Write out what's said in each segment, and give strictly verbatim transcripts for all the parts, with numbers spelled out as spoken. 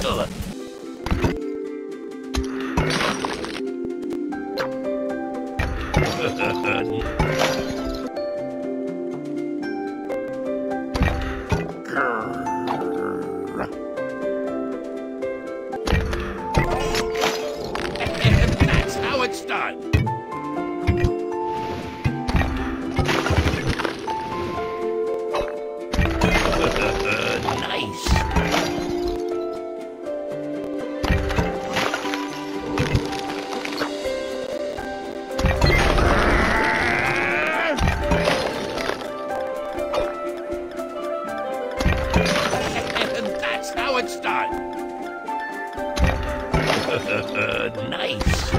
Ugh. That's how it's done. Nice. That's how it's done. Nice.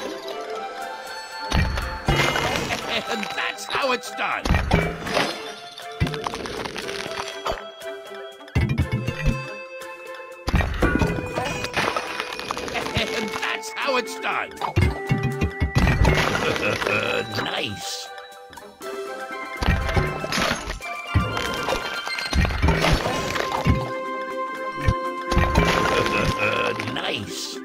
That's how it's done. That's how it's done. Nice. Nice.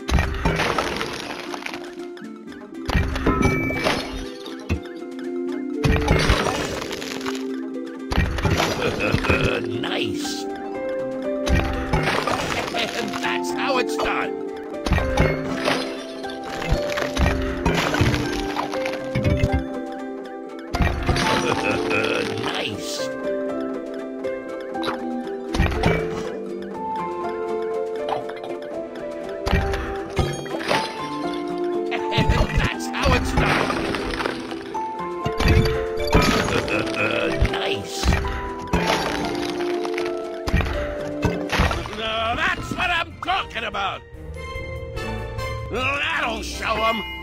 Nice. That's how it's done. Nice. That's how it's done. Nice. Now that's what I'm talking about. That'll show 'em.